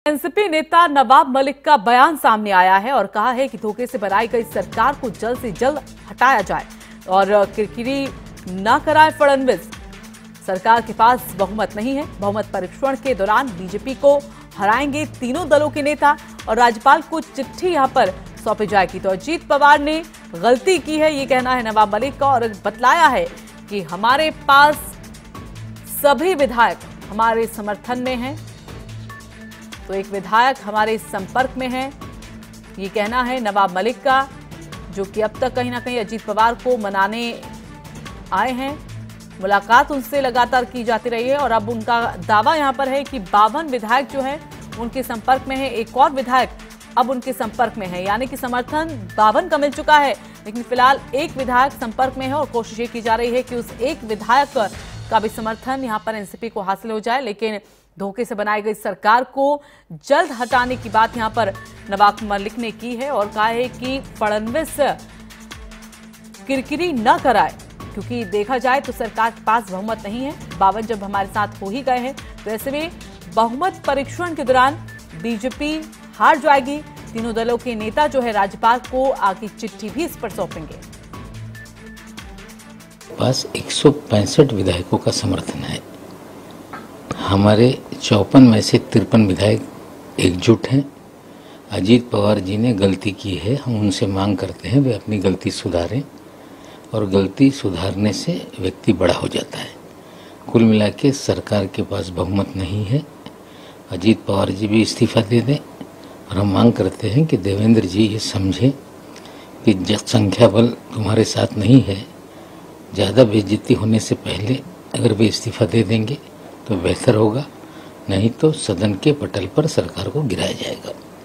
NCP नेता नवाब मलिक का बयान सामने आया है और कहा है कि धोखे से बनाई गई सरकार को जल्द से जल्द हटाया जाए और किरकिरी न कराए फडणवीस। सरकार के पास बहुमत नहीं है। बहुमत परीक्षण के दौरान बीजेपी को हराएंगे तीनों दलों के नेता और राज्यपाल को चिट्ठी यहां पर सौंपी जाएगी। तो अजीत पवार ने गलती की है, ये कहना है नवाब मलिक का, और बतलाया है कि हमारे पास सभी विधायक हमारे समर्थन में हैं। तो एक विधायक हमारे संपर्क में है, ये कहना है नवाब मलिक का, जो कि अब तक कहीं ना कहीं अजीत पवार को मनाने आए हैं। मुलाकात उनसे लगातार की जाती रही है और अब उनका दावा यहां पर है कि 52 विधायक जो है उनके संपर्क में है। एक और विधायक अब उनके संपर्क में है, यानी कि समर्थन 52 का मिल चुका है, लेकिन फिलहाल एक विधायक संपर्क में है और कोशिश ये की जा रही है कि उस एक विधायक का भी समर्थन यहां पर एनसीपी को हासिल हो जाए। लेकिन धोखे से बनाई गई सरकार को जल्द हटाने की बात यहां पर नवाब मलिक ने की है और कहा है कि फडणवीस किरकिरी न कराए, क्योंकि देखा जाए तो सरकार के पास बहुमत नहीं है। 52 जब हमारे साथ हो ही गए हैं तो ऐसे में बहुमत परीक्षण के दौरान बीजेपी हार जाएगी। तीनों दलों के नेता जो है राज्यपाल को आगे चिट्ठी भी इस पर सौंपेंगे। पास 165 विधायकों का समर्थन है। हमारे 54 में से 53 विधायक एकजुट हैं। अजीत पवार जी ने गलती की है, हम उनसे मांग करते हैं वे अपनी गलती सुधारें और गलती सुधारने से व्यक्ति बड़ा हो जाता है। कुल मिला के सरकार के पास बहुमत नहीं है। अजीत पवार जी भी इस्तीफा दे दें और हम मांग करते हैं कि देवेंद्र जी ये समझें कि संख्या बल तुम्हारे साथ नहीं है। ज़्यादा बेइज्जती होने से पहले अगर वे इस्तीफा दे देंगे तो बेहतर होगा, नहीं तो सदन के पटल पर सरकार को गिराया जाएगा।